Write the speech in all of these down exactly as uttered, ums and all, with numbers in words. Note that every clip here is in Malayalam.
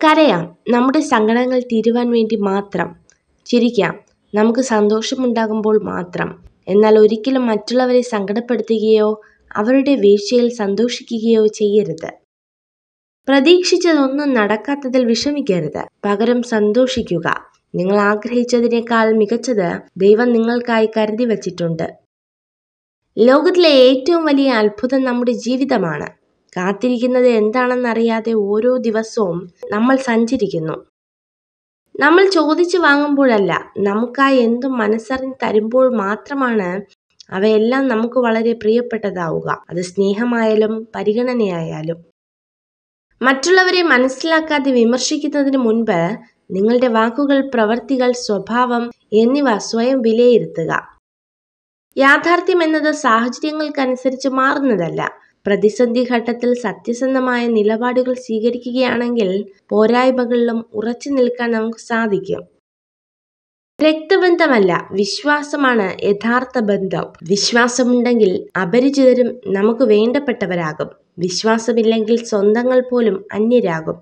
കരയാം, നമ്മുടെ സങ്കടങ്ങൾ തീരുവാൻ വേണ്ടി മാത്രം. ചിരിക്കാം, നമുക്ക് സന്തോഷമുണ്ടാകുമ്പോൾ മാത്രം. എന്നാൽ ഒരിക്കലും മറ്റുള്ളവരെ സങ്കടപ്പെടുത്തുകയോ അവരുടെ വീഴ്ചയിൽ സന്തോഷിക്കുകയോ ചെയ്യരുത്. പ്രതീക്ഷിച്ചതൊന്നും നടക്കാത്തതിൽ വിഷമിക്കരുത്. പകരം സന്തോഷിക്കുക. നിങ്ങൾ ആഗ്രഹിച്ചതിനേക്കാൾ മികച്ചത് ദൈവം നിങ്ങൾക്കായി കരുതി വച്ചിട്ടുണ്ട്. ലോകത്തിലെ ഏറ്റവും വലിയ അത്ഭുതം നമ്മുടെ ജീവിതമാണ്. കാത്തിരിക്കുന്നത് എന്താണെന്നറിയാതെ ഓരോ ദിവസവും നമ്മൾ സഞ്ചരിക്കുന്നു. നമ്മൾ ചോദിച്ചു വാങ്ങുമ്പോഴല്ല, നമുക്കായി എന്തും മനസ്സറിഞ്ഞ് തരുമ്പോൾ മാത്രമാണ് അവയെല്ലാം നമുക്ക് വളരെ പ്രിയപ്പെട്ടതാവുക. അത് സ്നേഹമായാലും പരിഗണനയായാലും. മറ്റുള്ളവരെ മനസ്സിലാക്കാതെ വിമർശിക്കുന്നതിന് മുൻപ് നിങ്ങളുടെ വാക്കുകൾ, പ്രവൃത്തികൾ, സ്വഭാവം എന്നിവ സ്വയം വിലയിരുത്തുക. യാഥാർത്ഥ്യം എന്നത് സാഹചര്യങ്ങൾക്കനുസരിച്ച് മാറുന്നതല്ല. പ്രതിസന്ധി ഘട്ടത്തിൽ സത്യസന്ധമായ നിലപാടുകൾ സ്വീകരിക്കുകയാണെങ്കിൽ പോരായ്മകളിലും ഉറച്ചു നിൽക്കാൻ നമുക്ക് സാധിക്കും. രക്തബന്ധമല്ല, വിശ്വാസമാണ് യഥാർത്ഥ ബന്ധം. വിശ്വാസമുണ്ടെങ്കിൽ അപരിചിതരും നമുക്ക് വേണ്ടപ്പെട്ടവരാകും. വിശ്വാസമില്ലെങ്കിൽ സ്വന്തങ്ങൾ പോലും അന്യരാകും.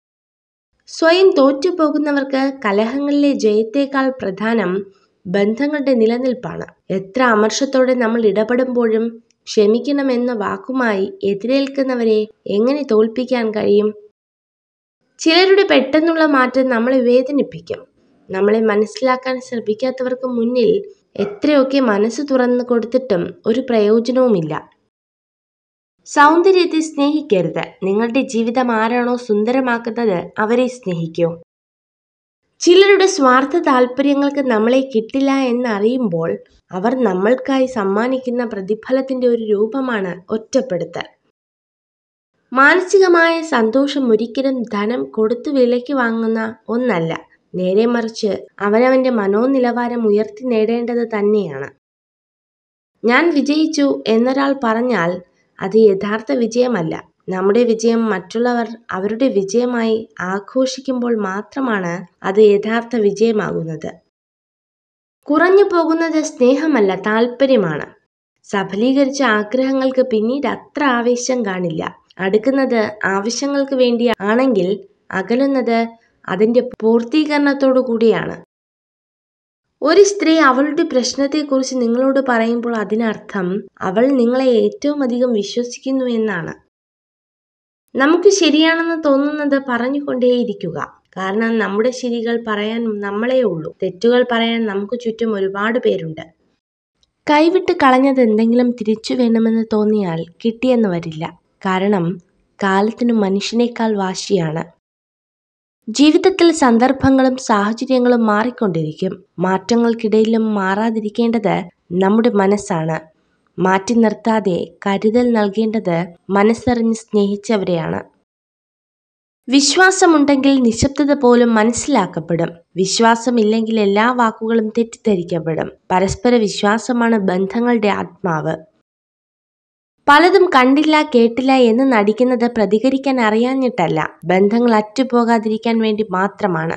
സ്വയം തോറ്റുപോകുന്നവർക്ക് കലഹങ്ങളിലെ ജയത്തേക്കാൾ പ്രധാനം ബന്ധങ്ങളുടെ നിലനിൽപ്പാണ്. എത്ര അമർഷത്തോടെ നമ്മൾ ഇടപെടുമ്പോഴും ക്ഷമിക്കണമെന്ന വാക്കുമായി എതിരേൽക്കുന്നവരെ എങ്ങനെ തോൽപ്പിക്കാൻ കഴിയും? ചിലരുടെ പെട്ടെന്നുള്ള മാറ്റം നമ്മളെ വേദനിപ്പിക്കും. നമ്മളെ മനസ്സിലാക്കാൻ ശ്രമിക്കാത്തവർക്ക് മുന്നിൽ എത്രയൊക്കെ മനസ്സ് തുറന്നു കൊടുത്തിട്ടും ഒരു പ്രയോജനവുമില്ല. സൗന്ദര്യത്തെ സ്നേഹിക്കരുത്. നിങ്ങളുടെ ജീവിതം ആരാണോ സുന്ദരമാക്കുന്നത് അവരെ സ്നേഹിക്കൂ. ചിലരുടെ സ്വാർത്ഥ താല്പര്യങ്ങൾക്ക് നമ്മളെ കിട്ടില്ല എന്നറിയുമ്പോൾ അവർ നമ്മൾക്കായി സമ്മാനിക്കുന്ന പ്രതിഫലത്തിന്റെ ഒരു രൂപമാണ് ഒറ്റപ്പെടുത്തൽ. മാനസികമായ സന്തോഷം ഒരിക്കലും ധനം കൊടുത്തു വിലയ്ക്ക് വാങ്ങുന്ന ഒന്നല്ല. നേരെ മറിച്ച് അവനവന്റെ മനോനിലവാരം ഉയർത്തി നേടേണ്ടത് തന്നെയാണ്. ഞാൻ വിജയിച്ചു എന്നൊരാൾ പറഞ്ഞാൽ അത് യഥാർത്ഥ വിജയമല്ല. നമ്മുടെ വിജയം മറ്റുള്ളവർ അവരുടെ വിജയമായി ആഘോഷിക്കുമ്പോൾ മാത്രമാണ് അത് യഥാർത്ഥ വിജയമാകുന്നത്. കുറഞ്ഞു പോകുന്നത് സ്നേഹമല്ല, താല്പര്യമാണ്. സഫലീകരിച്ച ആഗ്രഹങ്ങൾക്ക് പിന്നീട് അത്ര ആവേശം കാണില്ല. അടുക്കുന്നത് ആവശ്യങ്ങൾക്ക് വേണ്ടി ആണെങ്കിൽ അകലുന്നത് അതിന്റെ പൂർത്തീകരണത്തോടു കൂടിയാണ്. ഒരു സ്ത്രീ അവളുടെ പ്രശ്നത്തെക്കുറിച്ച് നിങ്ങളോട് പറയുമ്പോൾ അതിനർത്ഥം അവൾ നിങ്ങളെ ഏറ്റവും അധികം വിശ്വസിക്കുന്നു എന്നാണ്. നമുക്ക് ശരിയാണെന്ന് തോന്നുന്നത് പറഞ്ഞുകൊണ്ടേയിരിക്കുക. കാരണം നമ്മുടെ ശരികൾ പറയാൻ നമ്മളേ ഉള്ളൂ. തെറ്റുകൾ പറയാൻ നമുക്ക് ചുറ്റും ഒരുപാട് പേരുണ്ട്. കൈവിട്ട് കളഞ്ഞത് എന്തെങ്കിലും തിരിച്ചു വേണമെന്ന് തോന്നിയാൽ കിട്ടിയെന്ന് വരില്ല. കാരണം കാലത്തിനു മനുഷ്യനേക്കാൾ വാശിയാണ്. ജീവിതത്തിൽ സന്ദർഭങ്ങളും സാഹചര്യങ്ങളും മാറിക്കൊണ്ടിരിക്കും. മാറ്റങ്ങൾക്കിടയിലും മാറാതിരിക്കേണ്ടത് നമ്മുടെ മനസ്സാണ്. മാറ്റി നിർത്താതെ കരുതൽ നൽകേണ്ടത് മനസ്സറിഞ്ഞ് സ്നേഹിച്ചവരെയാണ്. വിശ്വാസമുണ്ടെങ്കിൽ നിശബ്ദത പോലും മനസ്സിലാക്കപ്പെടും. വിശ്വാസമില്ലെങ്കിൽ എല്ലാ വാക്കുകളും തെറ്റിദ്ധരിക്കപ്പെടും. പരസ്പര വിശ്വാസമാണ് ബന്ധങ്ങളുടെ ആത്മാവ്. പലതും കണ്ടില്ല കേട്ടില്ല എന്ന് നടിക്കുന്നത് പ്രതികരിക്കാൻ അറിയാഞ്ഞിട്ടല്ല, ബന്ധങ്ങൾ അറ്റുപോകാതിരിക്കാൻ വേണ്ടി മാത്രമാണ്.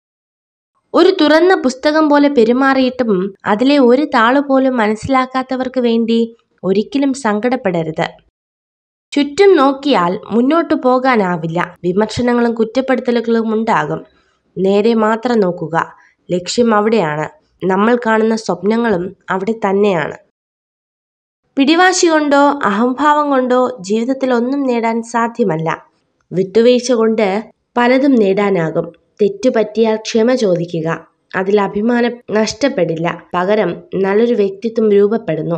ഒരു തുറന്ന പുസ്തകം പോലെ പെരുമാറിയിട്ടും അതിലെ ഒരു താളുപോലും മനസ്സിലാക്കാത്തവർക്ക് വേണ്ടി ഒരിക്കലും സങ്കടപ്പെടരുത്. ചുറ്റും നോക്കിയാൽ മുന്നോട്ടു പോകാനാവില്ല. വിമർശനങ്ങളും കുറ്റപ്പെടുത്തലുകളും ഉണ്ടാകും. നേരെ മാത്രം നോക്കുക. ലക്ഷ്യം അവിടെയാണ്. നമ്മൾ കാണുന്ന സ്വപ്നങ്ങളും അവിടെ തന്നെയാണ്. പിടിവാശി കൊണ്ടോ അഹംഭാവം കൊണ്ടോ ജീവിതത്തിൽ ഒന്നും നേടാൻ സാധ്യമല്ല. വിട്ടുവീഴ്ച കൊണ്ട് പലതും നേടാനാകും. തെറ്റുപറ്റിയാൽ ക്ഷമ ചോദിക്കുക. അതിൽ അഭിമാനം നഷ്ടപ്പെടില്ല. പകരം നല്ലൊരു വ്യക്തിത്വം രൂപപ്പെടുന്നു.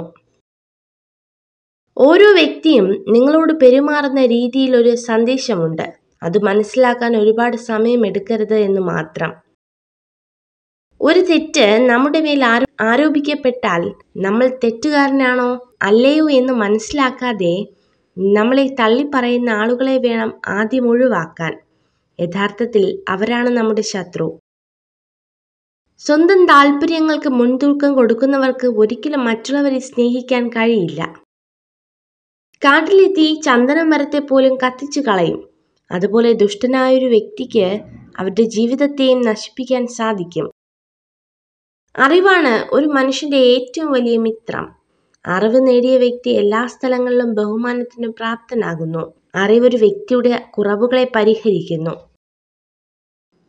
ഓരോ വ്യക്തിയും നിങ്ങളോട് പെരുമാറുന്ന രീതിയിൽ ഒരു സന്ദേശമുണ്ട്. അത് മനസ്സിലാക്കാൻ ഒരുപാട് സമയം എടുക്കരുത് എന്ന് മാത്രം. ഒരു തെറ്റ് നമ്മുടെ മേൽ ആരോ ആരോപിക്കപ്പെട്ടാൽ നമ്മൾ തെറ്റുകാരനാണോ അല്ലയോ എന്ന് മനസ്സിലാക്കാതെ നമ്മളെ തള്ളിപ്പറയുന്ന ആളുകളെ വേണം ആദ്യം ഒഴിവാക്കാൻ. യഥാർത്ഥത്തിൽ അവരാണ് നമ്മുടെ ശത്രു. സ്വന്തം താല്പര്യങ്ങൾക്ക് മുൻതൂക്കം കൊടുക്കുന്നവർക്ക് ഒരിക്കലും മറ്റുള്ളവരെ സ്നേഹിക്കാൻ കഴിയില്ല. കാട്ടിലെ തീ ചന്ദന മരത്തെ പോലും കത്തിച്ചു കളയും. അതുപോലെ ദുഷ്ടനായൊരു വ്യക്തിക്ക് അവരുടെ ജീവിതത്തെയും നശിപ്പിക്കാൻ സാധിക്കും. അറിവാണ് ഒരു മനുഷ്യന്റെ ഏറ്റവും വലിയ മിത്രം. അറിവ് നേടിയ വ്യക്തി എല്ലാ സ്ഥലങ്ങളിലും ബഹുമാനത്തിന് പ്രാപ്തനാകുന്നു. അറിവൊരു വ്യക്തിയുടെ കുറവുകളെ പരിഹരിക്കുന്നു.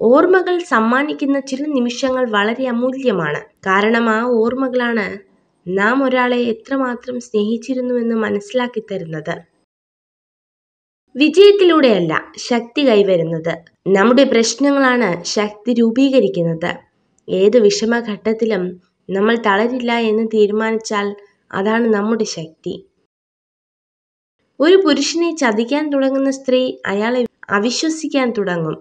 ഓർമ്മകൾ സമ്മാനിക്കുന്ന ചില നിമിഷങ്ങൾ വളരെ അമൂല്യമാണ്. കാരണം ആ ഓർമ്മകളാണ് നാം ഒരാളെ എത്രമാത്രം സ്നേഹിച്ചിരുന്നുവെന്ന് മനസ്സിലാക്കി തരുന്നത്. വിജയത്തിലൂടെയല്ല ശക്തി കൈവരുന്നത്. നമ്മുടെ പ്രശ്നങ്ങളാണ് ശക്തി രൂപീകരിക്കുന്നത്. ഏത് വിഷമഘട്ടത്തിലും നമ്മൾ തളരില്ല എന്ന് തീരുമാനിച്ചാൽ അതാണ് നമ്മുടെ ശക്തി. ഒരു പുരുഷനെ ചതിക്കാൻ തുടങ്ങുന്ന സ്ത്രീ അയാളെ അവിശ്വസിക്കാൻ തുടങ്ങും.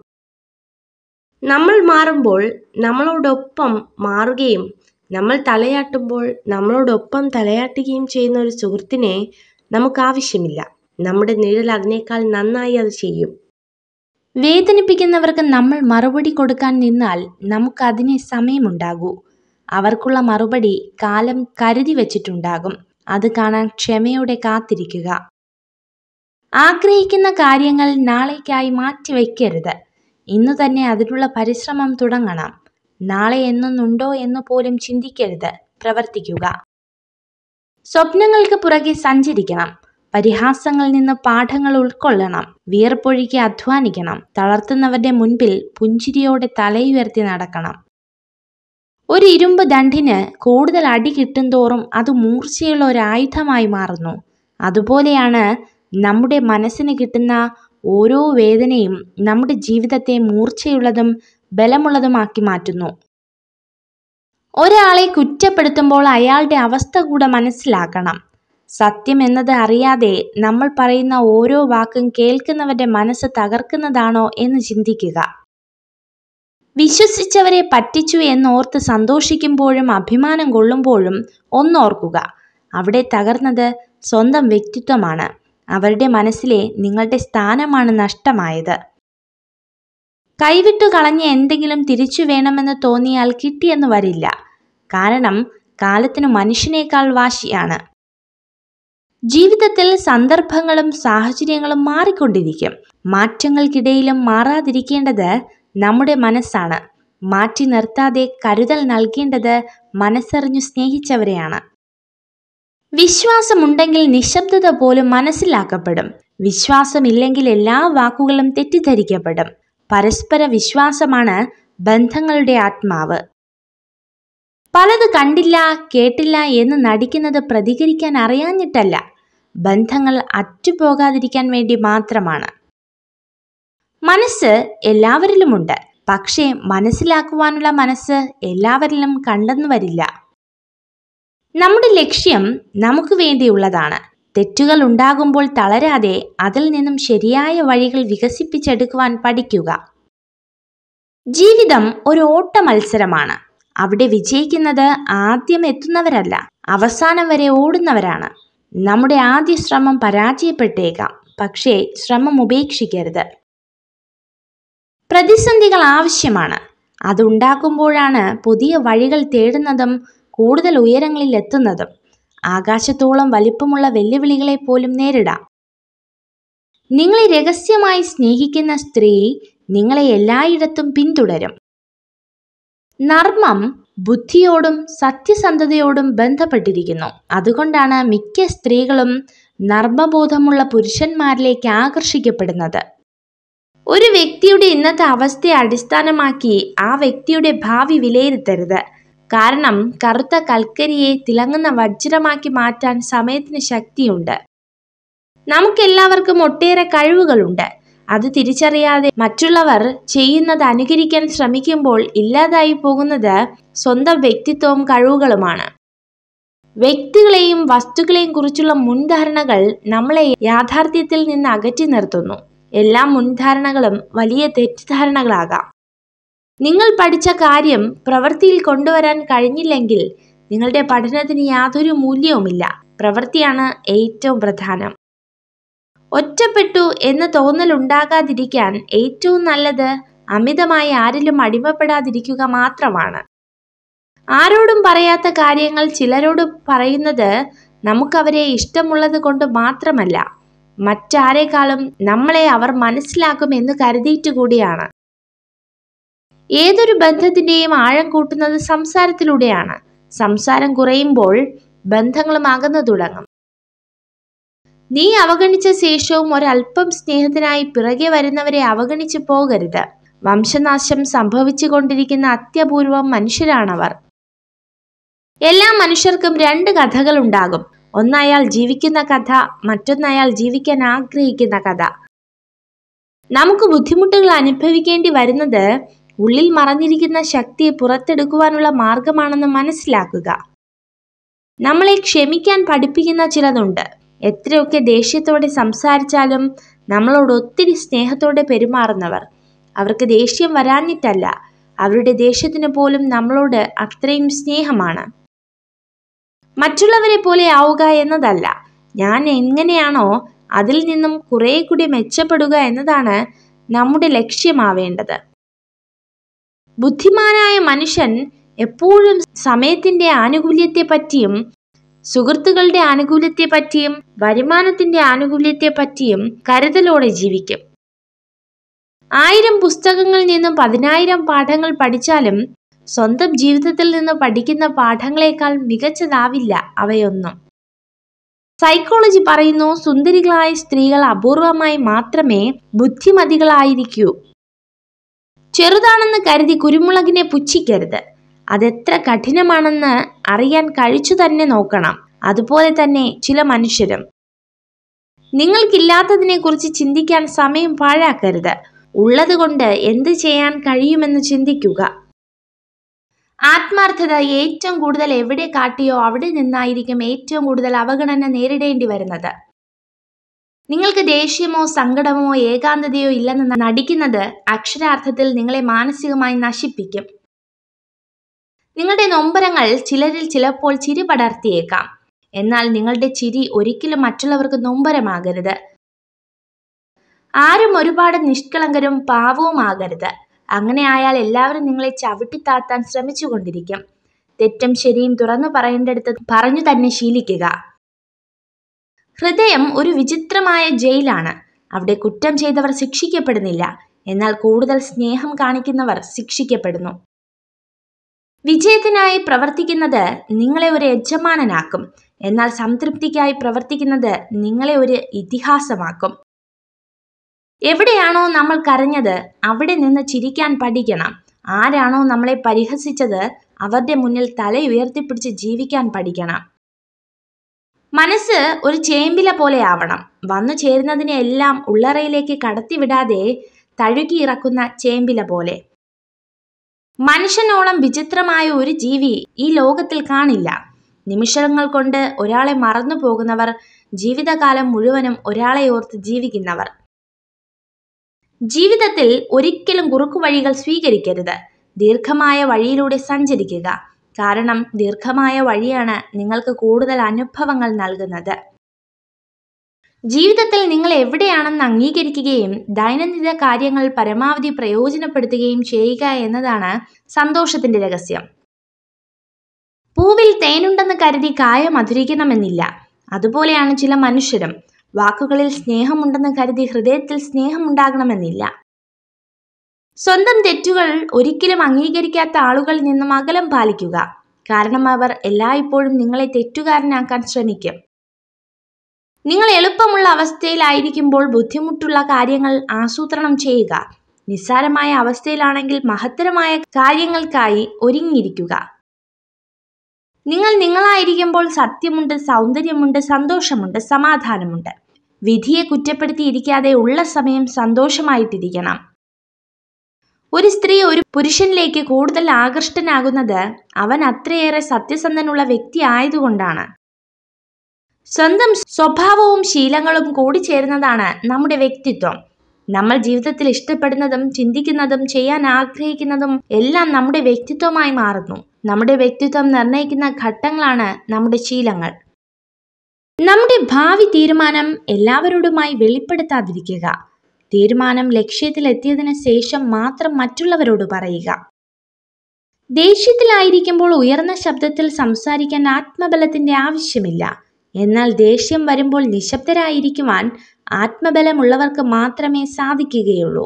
നമ്മൾ മാറുമ്പോൾ നമ്മളോടൊപ്പം മാറുകയും നമ്മൾ തലയാട്ടുമ്പോൾ നമ്മളോടൊപ്പം തലയാട്ടുകയും ചെയ്യുന്ന ഒരു സുഹൃത്തിനെ നമുക്ക് ആവശ്യമില്ല. നമ്മുടെ നിഴൽ അതിനേക്കാൾ നന്നായി അത് ചെയ്യും. വേദനിപ്പിക്കുന്നവർക്ക് നമ്മൾ മറുപടി കൊടുക്കാൻ നിന്നാൽ നമുക്ക് അതിനെ സമയമുണ്ടാകൂ. അവർക്കുള്ള മറുപടി കാലം കരുതി വച്ചിട്ടുണ്ടാകും. അത് കാണാൻ ക്ഷമയോടെ കാത്തിരിക്കുക. ആഗ്രഹിക്കുന്ന കാര്യങ്ങൾ നാളേക്കായി മാറ്റിവെക്കരുത്. ഇന്നു തന്നെ അതിനുള്ള പരിശ്രമം തുടങ്ങണം. നാളെ എന്നൊന്നുണ്ടോ എന്ന് പോലും ചിന്തിക്കരുത്, പ്രവർത്തിക്കുക. സ്വപ്നങ്ങൾക്ക് പുറകെ സഞ്ചരിക്കണം. പരിഹാസങ്ങളിൽ നിന്ന് പാഠങ്ങൾ ഉൾക്കൊള്ളണം. വിയർപ്പൊഴുക്കി അധ്വാനിക്കണം. തളർത്തുന്നവരുടെ മുൻപിൽ പുഞ്ചിരിയോടെ തലയുയർത്തി നടക്കണം. ഒരു ഇരുമ്പ് ദണ്ഡിന് കൂടുതൽ അടി കിട്ടുന്തോറും അത് മൂർച്ചയുള്ള ഒരു ആയുധമായി മാറുന്നു. അതുപോലെയാണ് നമ്മുടെ മനസ്സിന് കിട്ടുന്ന ഓരോ വേദനയും നമ്മുടെ ജീവിതത്തെ മൂർച്ചയുള്ളതും ബലമുള്ളതുമാക്കി മാറ്റുന്നു. ഒരാളെ കുറ്റപ്പെടുത്തുമ്പോൾ അയാളുടെ അവസ്ഥ കൂടെ മനസ്സിലാക്കണം. സത്യം എന്നത് അറിയാതെ നമ്മൾ പറയുന്ന ഓരോ വാക്കും കേൾക്കുന്നവരുടെ മനസ്സ് തകർക്കുന്നതാണോ എന്ന് ചിന്തിക്കുക. വിശ്വസിച്ചവരെ പറ്റിച്ചു എന്നോർത്ത് സന്തോഷിക്കുമ്പോഴും അഭിമാനം കൊള്ളുമ്പോഴും ഒന്നോർക്കുക, അവിടെ തകർന്നത് സ്വന്തം വ്യക്തിത്വമാണ്. അവരുടെ മനസ്സിലെ നിങ്ങളുടെ സ്ഥാനമാണ് നഷ്ടമായത്. കൈവിട്ടു കളഞ്ഞ എന്തെങ്കിലും തിരിച്ചു വേണമെന്ന് തോന്നിയാൽ കിട്ടിയെന്ന് വരില്ല. കാരണം കാലത്തിന് മനുഷ്യനേക്കാൾ വാശിയാണ്. ജീവിതത്തിൽ സന്ദർഭങ്ങളും സാഹചര്യങ്ങളും മാറിക്കൊണ്ടിരിക്കും. മാറ്റങ്ങൾക്കിടയിലും മാറാതിരിക്കേണ്ടത് നമ്മുടെ മനസ്സാണ്. മാറ്റി നിർത്താതെ കരുതൽ നൽകേണ്ടത് മനസ്സറിഞ്ഞു സ്നേഹിച്ചവരെയാണ്. വിശ്വാസമുണ്ടെങ്കിൽ നിശബ്ദത പോലും മനസ്സിലാക്കപ്പെടും. വിശ്വാസമില്ലെങ്കിൽ എല്ലാ വാക്കുകളും തെറ്റിദ്ധരിക്കപ്പെടും. പരസ്പര വിശ്വാസമാണ് ബന്ധങ്ങളുടെ ആത്മാവ്. പലത് കണ്ടില്ല കേട്ടില്ല എന്ന് നടിക്കുന്നത് പ്രതികരിക്കാൻ അറിയാഞ്ഞിട്ടല്ല, ബന്ധങ്ങൾ അറ്റുപോകാതിരിക്കാൻ വേണ്ടി മാത്രമാണ്. മനസ്സ് എല്ലാവരിലുമുണ്ട്. പക്ഷേ മനസ്സിലാക്കുവാനുള്ള മനസ്സ് എല്ലാവരിലും കണ്ടെന്നു വരില്ല. നമ്മുടെ ലക്ഷ്യം നമുക്ക് വേണ്ടിയുള്ളതാണ്. തെറ്റുകൾ ഉണ്ടാകുമ്പോൾ തളരാതെ അതിൽ നിന്നും ശരിയായ വഴികൾ വികസിപ്പിച്ചെടുക്കുവാൻ പഠിക്കുക. ജീവിതം ഒരു ഓട്ട മത്സരമാണ്. അവിടെ വിജയിക്കുന്നത് ആദ്യം എത്തുന്നവരല്ല, അവസാനം വരെ ഓടുന്നവരാണ്. നമ്മുടെ ആദ്യ ശ്രമം പരാജയപ്പെട്ടേക്കാം, പക്ഷേ ശ്രമം ഉപേക്ഷിക്കരുത്. പ്രതിസന്ധികൾ ആവശ്യമാണ്. അതുണ്ടാക്കുമ്പോഴാണ് പുതിയ വഴികൾ തേടുന്നതും കൂടുതൽ ഉയരങ്ങളിൽ എത്തുന്നതും. ആകാശത്തോളം വലിപ്പമുള്ള വെല്ലുവിളികളെ പോലും നേരിടാം. നിങ്ങളെ രഹസ്യമായി സ്നേഹിക്കുന്ന സ്ത്രീ നിങ്ങളെ എല്ലായിടത്തും പിന്തുടരും. നർമ്മം ബുദ്ധിയോടും സത്യസന്ധതയോടും ബന്ധപ്പെട്ടിരിക്കുന്നു. അതുകൊണ്ടാണ് മിക്ക സ്ത്രീകളും നർമ്മബോധമുള്ള പുരുഷന്മാരിലേക്ക് ആകർഷിക്കപ്പെടുന്നത്. ഒരു വ്യക്തിയുടെ ഇന്നത്തെ അവസ്ഥയെ അടിസ്ഥാനമാക്കി ആ വ്യക്തിയുടെ ഭാവി വിലയിരുത്തരുത്. കാരണം കറുത്ത കൽക്കരിയെ തിളങ്ങുന്ന വജ്രമാക്കി മാറ്റാൻ സമയത്തിന് ശക്തിയുണ്ട്. നമുക്കെല്ലാവർക്കും ഒട്ടേറെ കഴിവുകളുണ്ട്. അത് തിരിച്ചറിയാതെ മറ്റുള്ളവർ ചെയ്യുന്നത് അനുകരിക്കാൻ ശ്രമിക്കുമ്പോൾ ഇല്ലാതായി പോകുന്നത് സ്വന്തം വ്യക്തിത്വവും കഴിവുകളുമാണ്. വ്യക്തികളെയും വസ്തുക്കളെയും കുറിച്ചുള്ള മുൻധാരണകൾ നമ്മളെ യാഥാർത്ഥ്യത്തിൽ നിന്ന് അകറ്റി നിർത്തുന്നു. എല്ലാ മുൻധാരണകളും വലിയ തെറ്റിദ്ധാരണകളാകാം. നിങ്ങൾ പഠിച്ച കാര്യം പ്രവൃത്തിയിൽ കൊണ്ടുവരാൻ കഴിഞ്ഞില്ലെങ്കിൽ നിങ്ങളുടെ പഠനത്തിന് യാതൊരു മൂല്യവുമില്ല. പ്രവൃത്തിയാണ് ഏറ്റവും പ്രധാനം. ഒറ്റപ്പെട്ടു എന്ന തോന്നലുണ്ടാകാതിരിക്കാൻ ഏറ്റവും നല്ലത് അമിതമായി ആരിലും അടിമപ്പെടാതിരിക്കുക മാത്രമാണ്. ആരോടും പറയാത്ത കാര്യങ്ങൾ ചിലരോട് പറയുന്നത് നമുക്കവരെ ഇഷ്ടമുള്ളത് കൊണ്ട് മാത്രമല്ല, മറ്റാരേക്കാളും നമ്മളെ അവർ മനസ്സിലാക്കും എന്ന് കരുതിയിട്ട് കൂടിയാണ്. ഏതൊരു ബന്ധത്തിന്റെയും ആഴം കൂട്ടുന്നത് സംസാരത്തിലൂടെയാണ്. സംസാരം കുറയുമ്പോൾ ബന്ധങ്ങളും അകന്നു തുടങ്ങും. നീ അവഗണിച്ച ശേഷവും ഒരല്പം സ്നേഹത്തിനായി പിറകെ വരുന്നവരെ അവഗണിച്ചു പോകരുത്. വംശനാശം സംഭവിച്ചു കൊണ്ടിരിക്കുന്ന അത്യപൂർവം മനുഷ്യരാണവർ. എല്ലാ മനുഷ്യർക്കും രണ്ട് കഥകൾ ഉണ്ടാകും. ഒന്നയാൾ ജീവിക്കുന്ന കഥ, മറ്റൊന്നയാൾ ജീവിക്കാൻ ആഗ്രഹിക്കുന്ന കഥ. നമുക്ക് ബുദ്ധിമുട്ടുകൾ അനുഭവിക്കേണ്ടി വരുന്നത് ഉള്ളിൽ മറഞ്ഞിരിക്കുന്ന ശക്തിയെ പുറത്തെടുക്കുവാനുള്ള മാർഗമാണെന്ന് മനസ്സിലാക്കുക. നമ്മളെ ക്ഷമിക്കാൻ പഠിപ്പിക്കുന്ന ചിലതുണ്ട്. എത്രയൊക്കെ ദേഷ്യത്തോടെ സംസാരിച്ചാലും നമ്മളോട് ഒത്തിരി സ്നേഹത്തോടെ പെരുമാറുന്നവർ. അവർക്ക് ദേഷ്യം വരാഞ്ഞിട്ടല്ല, അവരുടെ ദേഷ്യത്തിന് പോലും നമ്മളോട് അത്രയും സ്നേഹമാണ്. മറ്റുള്ളവരെ പോലെ ആവുക എന്നതല്ല, ഞാൻ എങ്ങനെയാണോ അതിൽ നിന്നും കുറെ കൂടി മെച്ചപ്പെടുക എന്നതാണ് നമ്മുടെ ലക്ഷ്യമാവേണ്ടത്. ബുദ്ധിമാനായ മനുഷ്യൻ എപ്പോഴും സമയത്തിന്റെ ആനുകൂല്യത്തെ പറ്റിയും സുഹൃത്തുക്കളുടെ ആനുകൂല്യത്തെ പറ്റിയും വരുമാനത്തിന്റെ ആനുകൂല്യത്തെ പറ്റിയും കരുതലോടെ ജീവിക്കും. ആയിരം പുസ്തകങ്ങളിൽ നിന്നും പതിനായിരം പാഠങ്ങൾ പഠിച്ചാലും സ്വന്തം ജീവിതത്തിൽ നിന്ന് പഠിക്കുന്ന പാഠങ്ങളെക്കാൾ മികച്ചതാവില്ല അവയൊന്നും. സൈക്കോളജി പറയുന്നു, സുന്ദരികളായ സ്ത്രീകൾ അപൂർവമായി മാത്രമേ ബുദ്ധിമതികളായിരിക്കൂ. ചെറുതാണെന്ന് കരുതി കുരുമുളകിനെ പുച്ഛിക്കരുത്. അതെത്ര കഠിനമാണെന്ന് അറിയാൻ കഴിച്ചു തന്നെ നോക്കണം. അതുപോലെ തന്നെ ചില മനുഷ്യരും. നിങ്ങൾക്കില്ലാത്തതിനെ കുറിച്ച് ചിന്തിക്കാൻ സമയം പാഴാക്കരുത്. ഉള്ളത് കൊണ്ട് എന്ത് ചെയ്യാൻ കഴിയുമെന്ന് ചിന്തിക്കുക. ആത്മാർത്ഥത ഏറ്റവും കൂടുതൽ എവിടെ കാട്ടിയോ അവിടെ നിന്നായിരിക്കും ഏറ്റവും കൂടുതൽ അവഗണന നേരിടേണ്ടി വരുന്നത്. നിങ്ങൾക്ക് ദേഷ്യമോ സങ്കടമോ ഏകാന്തതയോ ഇല്ലെന്ന് നടിക്കുന്നത് അക്ഷരാർത്ഥത്തിൽ നിങ്ങളെ മാനസികമായി നശിപ്പിക്കും. നിങ്ങളുടെ നൊമ്പരങ്ങൾ ചിലരിൽ ചിലപ്പോൾ ചിരി പടർത്തിയേക്കാം. എന്നാൽ നിങ്ങളുടെ ചിരി ഒരിക്കലും മറ്റുള്ളവർക്ക് നൊമ്പരമാകരുത്. ആരും ഒരുപാട് നിഷ്കളങ്കരും പാവവുമാകരുത്. അങ്ങനെ ആയാൽ എല്ലാവരും നിങ്ങളെ ചവിട്ടിത്താത്താൻ ശ്രമിച്ചു കൊണ്ടിരിക്കും. തെറ്റും ശരിയും തുറന്നു പറയേണ്ടടുത്ത് പറഞ്ഞു തന്നെ ശീലിക്കുക. ഹൃദയം ഒരു വിചിത്രമായ ജയിലാണ്. അവിടെ കുറ്റം ചെയ്തവർ ശിക്ഷിക്കപ്പെടുന്നില്ല, എന്നാൽ കൂടുതൽ സ്നേഹം കാണിക്കുന്നവർ ശിക്ഷിക്കപ്പെടുന്നു. വിജയത്തിനായി പ്രവർത്തിക്കുന്നത് നിങ്ങളെ ഒരു യജമാനനാക്കും, എന്നാൽ സംതൃപ്തിക്കായി പ്രവർത്തിക്കുന്നത് നിങ്ങളെ ഒരു ഇതിഹാസമാക്കും. എവിടെയാണോ നമ്മൾ കരഞ്ഞത് അവിടെ നിന്ന് ചിരിക്കാൻ പഠിക്കണം. ആരാണോ നമ്മളെ പരിഹസിച്ചത് അവരുടെ മുന്നിൽ തല ഉയർത്തിപ്പിടിച്ച് ജീവിക്കാൻ പഠിക്കണം. മനസ്സ് ഒരു ചേമ്പില പോലെ ആവണം. വന്നു ചേരുന്നതിനെ എല്ലാം ഉള്ളറയിലേക്ക് കടത്തിവിടാതെ തഴുകി ഇറക്കുന്ന ചേമ്പില പോലെ. മനുഷ്യനോളം വിചിത്രമായ ഒരു ജീവി ഈ ലോകത്തിൽ കാണില്ല. നിമിഷങ്ങൾ കൊണ്ട് ഒരാളെ മറന്നു പോകുന്നവർ, ജീവിതകാലം മുഴുവനും ഒരാളെ ഓർത്ത് ജീവിക്കുന്നവർ. ജീവിതത്തിൽ ഒരിക്കലും കുറുക്കു വഴികൾ സ്വീകരിക്കരുത്. ദീർഘമായ വഴിയിലൂടെ സഞ്ചരിക്കുക. കാരണം ദീർഘമായ വഴിയാണ് നിങ്ങൾക്ക് കൂടുതൽ അനുഭവങ്ങൾ നൽകുന്നത്. ജീവിതത്തിൽ നിങ്ങൾ എവിടെയാണെന്ന് അംഗീകരിക്കുകയും ദൈനംദിന കാര്യങ്ങൾ പരമാവധി പ്രയോജനപ്പെടുത്തുകയും ചെയ്യുക എന്നതാണ് സന്തോഷത്തിന്റെ രഹസ്യം. പൂവിൽ തേനുണ്ടെന്ന് കരുതി കായ മധുരിക്കണമെന്നില്ല. അതുപോലെയാണ് ചില മനുഷ്യരും. വാക്കുകളിൽ സ്നേഹമുണ്ടെന്ന് കരുതി ഹൃദയത്തിൽ സ്നേഹമുണ്ടാകണമെന്നില്ല. സ്വന്തം തെറ്റുകൾ ഒരിക്കലും അംഗീകരിക്കാത്ത ആളുകളിൽ നിന്നും അകലം പാലിക്കുക. കാരണം അവർ എല്ലായ്പ്പോഴും നിങ്ങളെ തെറ്റുകാരനാക്കാൻ ശ്രമിക്കും. നിങ്ങൾ എളുപ്പമുള്ള അവസ്ഥയിലായിരിക്കുമ്പോൾ ബുദ്ധിമുട്ടുള്ള കാര്യങ്ങൾ ആസൂത്രണം ചെയ്യുക. നിസ്സാരമായ അവസ്ഥയിലാണെങ്കിൽ മഹത്തരമായ കാര്യങ്ങൾക്കായി ഒരുങ്ങിയിരിക്കുക. നിങ്ങൾ നിങ്ങളായിരിക്കുമ്പോൾ സത്യമുണ്ട്, സൗന്ദര്യമുണ്ട്, സന്തോഷമുണ്ട്, സമാധാനമുണ്ട്. വിധിയെ കുറ്റപ്പെടുത്തിയിരിക്കാതെ ഉള്ള സമയം സന്തോഷമായിട്ടിരിക്കണം. ഒരു സ്ത്രീ ഒരു പുരുഷനിലേക്ക് കൂടുതൽ ആകൃഷ്ടനാകുന്നത് അവൻ അത്രയേറെ സത്യസന്ധനുള്ള വ്യക്തി ആയതുകൊണ്ടാണ്. സ്വന്തം സ്വഭാവവും ശീലങ്ങളും കൂടിച്ചേരുന്നതാണ് നമ്മുടെ വ്യക്തിത്വം. നമ്മൾ ജീവിതത്തിൽ ഇഷ്ടപ്പെടുന്നതും ചിന്തിക്കുന്നതും ചെയ്യാൻ ആഗ്രഹിക്കുന്നതും എല്ലാം നമ്മുടെ വ്യക്തിത്വമായി മാറുന്നു. നമ്മുടെ വ്യക്തിത്വം നിർണ്ണയിക്കുന്ന ഘട്ടങ്ങളാണ് നമ്മുടെ ശീലങ്ങൾ. നമ്മുടെ ഭാവി തീരുമാനം എല്ലാവരോടുമായി വെളിപ്പെടുത്താതിരിക്കുക. തീരുമാനം ലക്ഷ്യത്തിലെത്തിയതിനു ശേഷം മാത്രം മറ്റുള്ളവരോട് പറയുക. ദേഷ്യത്തിലായിരിക്കുമ്പോൾ ഉയർന്ന ശബ്ദത്തിൽ സംസാരിക്കാൻ ആത്മബലത്തിന്റെ ആവശ്യമില്ല. എന്നാൽ ദേഷ്യം വരുമ്പോൾ നിശബ്ദരായിരിക്കുവാൻ ആത്മബലമുള്ളവർക്ക് മാത്രമേ സാധിക്കുകയുള്ളൂ.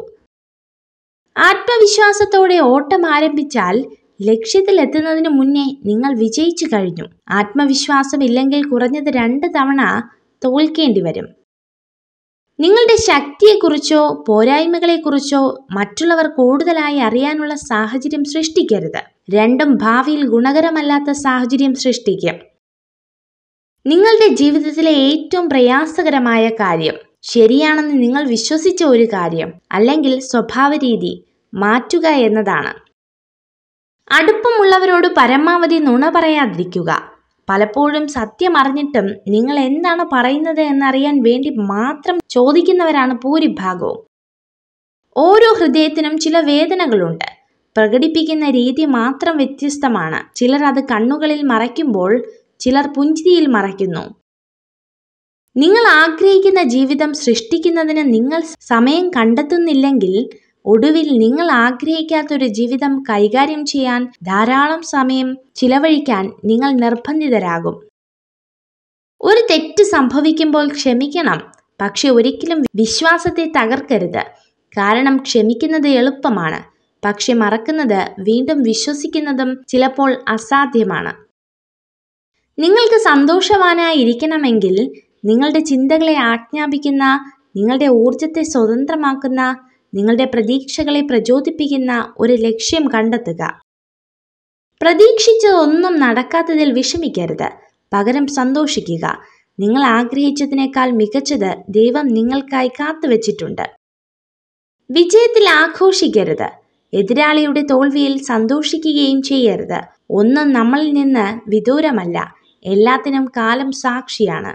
ആത്മവിശ്വാസത്തോടെ ഓട്ടം ആരംഭിച്ചാൽ ലക്ഷ്യത്തിലെത്തുന്നതിന് മുന്നേ നിങ്ങൾ വിജയിച്ചു കഴിഞ്ഞു. ആത്മവിശ്വാസം ഇല്ലെങ്കിൽ കുറഞ്ഞത് രണ്ട് തവണ തോൽക്കേണ്ടി വരും. നിങ്ങളുടെ ശക്തിയെക്കുറിച്ചോ പോരായ്മകളെക്കുറിച്ചോ മറ്റുള്ളവർ കൂടുതലായി അറിയാനുള്ള സാഹചര്യം സൃഷ്ടിക്കരുത്. രണ്ടും ഭാവിയിൽ ഗുണകരമല്ലാത്ത സാഹചര്യം സൃഷ്ടിക്കും. നിങ്ങളുടെ ജീവിതത്തിലെ ഏറ്റവും പ്രയാസകരമായ കാര്യം ശരിയാണെന്ന് നിങ്ങൾ വിശ്വസിച്ച ഒരു കാര്യം അല്ലെങ്കിൽ സ്വഭാവരീതി മാറ്റുക എന്നതാണ്. അടുപ്പമുള്ളവരോട് പരമാവധി നുണ പറയാതിരിക്കുക. പലപ്പോഴും സത്യം അറിഞ്ഞിട്ടും നിങ്ങൾ എന്താണ് പറയുന്നത് എന്നറിയാൻ വേണ്ടി മാത്രം ചോദിക്കുന്നവരാണ് ഭൂരിഭാഗവും. ഓരോ ഹൃദയത്തിനും ചില വേദനകളുണ്ട്. പ്രകടിപ്പിക്കുന്ന രീതി മാത്രം വ്യത്യസ്തമാണ്. ചിലർ അത് കണ്ണുകളിൽ മറയ്ക്കുമ്പോൾ ചിലർ പുഞ്ചിരിയിൽ മറയ്ക്കുന്നു. നിങ്ങൾ ആഗ്രഹിക്കുന്ന ജീവിതം സൃഷ്ടിക്കുന്നതിന് നിങ്ങൾ സമയം കണ്ടെത്തുന്നില്ലെങ്കിൽ ഒടുവിൽ നിങ്ങൾ ആഗ്രഹിക്കാത്തൊരു ജീവിതം കൈകാര്യം ചെയ്യാൻ ധാരാളം സമയം ചിലവഴിക്കാൻ നിങ്ങൾ നിർബന്ധിതരാകും. ഒരു തെറ്റ് സംഭവിക്കുമ്പോൾ ക്ഷമിക്കണം, പക്ഷെ ഒരിക്കലും വിശ്വാസത്തെ തകർക്കരുത്. കാരണം ക്ഷമിക്കുന്നത് എളുപ്പമാണ്, പക്ഷെ മറക്കുന്നത് വീണ്ടും വിശ്വസിക്കുന്നതും ചിലപ്പോൾ അസാധ്യമാണ്. നിങ്ങൾക്ക് സന്തോഷവാനായിരിക്കണമെങ്കിൽ നിങ്ങളുടെ ചിന്തകളെ ആജ്ഞാപിക്കുന്ന, നിങ്ങളുടെ ഊർജത്തെ സ്വതന്ത്രമാക്കുന്ന, നിങ്ങളുടെ പ്രതീക്ഷകളെ പ്രചോദിപ്പിക്കുന്ന ഒരു ലക്ഷ്യം കണ്ടെത്തുക. പ്രതീക്ഷിച്ചതൊന്നും നടക്കാത്തതിൽ വിഷമിക്കരുത്, പകരം സന്തോഷിക്കുക. നിങ്ങൾ ആഗ്രഹിച്ചതിനേക്കാൾ മികച്ചത് ദൈവം നിങ്ങൾക്കായി കാത്തുവച്ചിട്ടുണ്ട്. വിജയത്തിൽ ആഘോഷിക്കരുത്, എതിരാളിയുടെ തോൽവിയിൽ സന്തോഷിക്കുകയും ചെയ്യരുത്. ഒന്നും നമ്മളിൽ നിന്ന് വിദൂരമല്ല, എല്ലാത്തിനും കാലം സാക്ഷിയാണ്.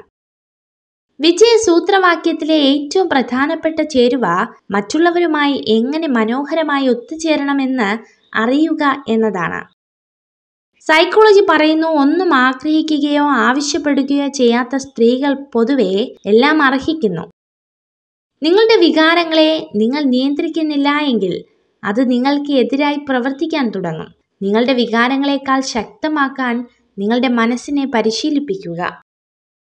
വിജയസൂത്രവാക്യത്തിലെ ഏറ്റവും പ്രധാനപ്പെട്ട ചേരുവ മറ്റുള്ളവരുമായി എങ്ങനെ മനോഹരമായി ഒത്തുചേരണമെന്ന് അറിയുക എന്നതാണ്. സൈക്കോളജി പറയുന്നു, ഒന്നും ആഗ്രഹിക്കുകയോ ആവശ്യപ്പെടുകയോ ചെയ്യാത്ത സ്ത്രീകൾ പൊതുവെ എല്ലാം അർഹിക്കുന്നു. നിങ്ങളുടെ വികാരങ്ങളെ നിങ്ങൾ നിയന്ത്രിക്കുന്നില്ല എങ്കിൽ അത് നിങ്ങൾക്ക് എതിരായി പ്രവർത്തിക്കാൻ തുടങ്ങും. നിങ്ങളുടെ വികാരങ്ങളെക്കാൾ ശക്തമാക്കാൻ നിങ്ങളുടെ മനസ്സിനെ പരിശീലിപ്പിക്കുക.